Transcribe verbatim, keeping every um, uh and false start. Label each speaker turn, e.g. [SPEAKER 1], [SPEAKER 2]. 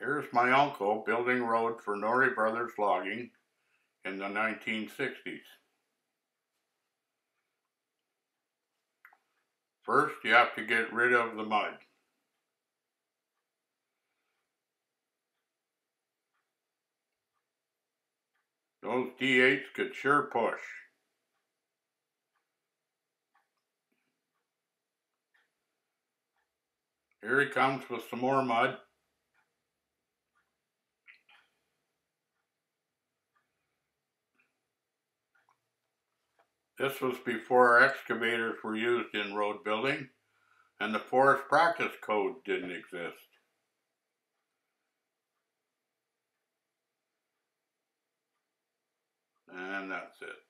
[SPEAKER 1] Here's my uncle building road for Norrie Brothers Logging in the nineteen sixties. First, you have to get rid of the mud. Those D eights could sure push. Here he comes with some more mud. This was before excavators were used in road building, and the Forest Practice Code didn't exist. And that's it.